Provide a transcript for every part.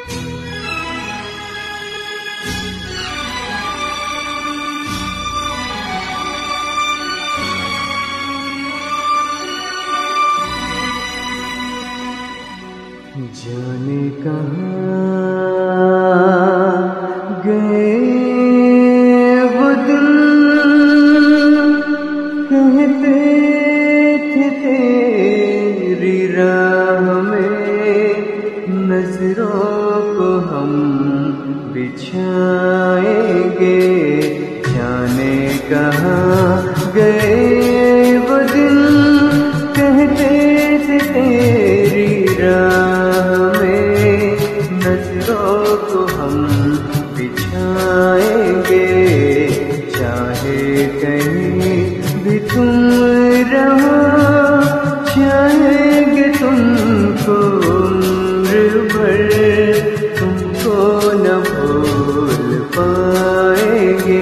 जाने कहाँ गए वो दिन, कहते थे तेरी राह में नजरों को हम बिछाएंगे। जाने कहाँ गए वो दिन, कहते थे तेरी राह में नजरों को हम बिछाएंगे। चाहे कहीं भी तुम रहो, चाहेंगे तुमको उम्र भर, तुमको न भूल पाएंगे।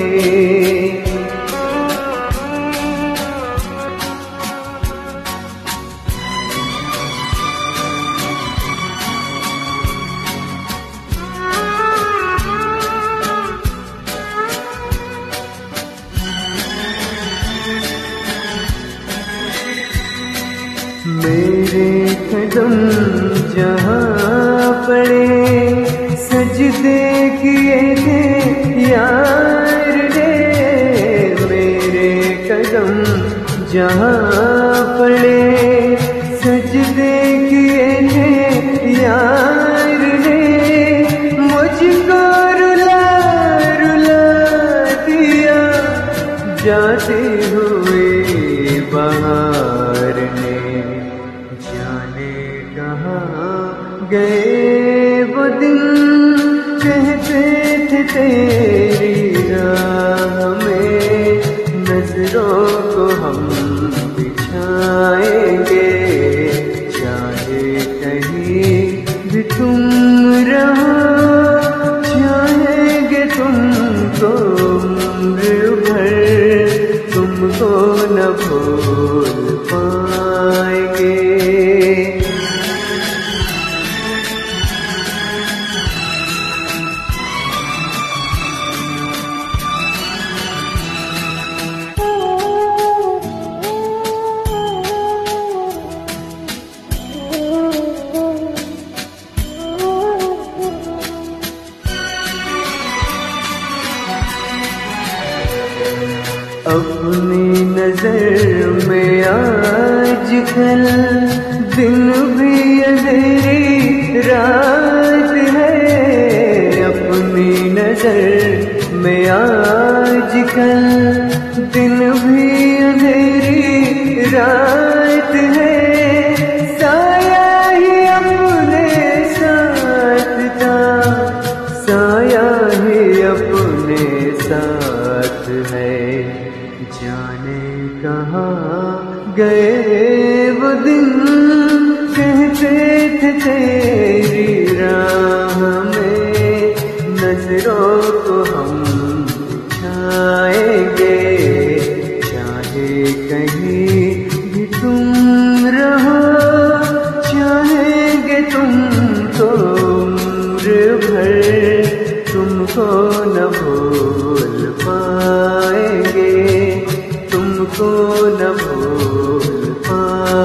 मेरे कदम जहाँ पड़े, सजदे किए थे यार ने। मेरे कदम जहाँ पड़े, सजदे किए थे यार ने। मुझको रुला रुला दिया जाते हुए बहार ने। जाने कहाँ गए वो दिन, कहते थे तेरी राह में नजरों को हम बिछाएंगे। चाहे कहीं भी तुम रहो, चाहेंगे तुमको उम्र भर, तुमको न भूल पाएंगे। अपनी नजर में आजकल दिन भी अंधेरी रात है। अपनी नजर में आजकल दिन भी अंधेरी रात है। साया ही अपने साथ था, साया ही अपने साथ है। जाने कहाँ गए वो दिन, कहते थे तेरी राह में नजरों को हम बिछाएंगे। चाहे कहीं भी तुम रहो, चाहेंगे तुमको उम्र भर, तुमको न भूल पाएंगे, तुमको न भूल पाएंगे।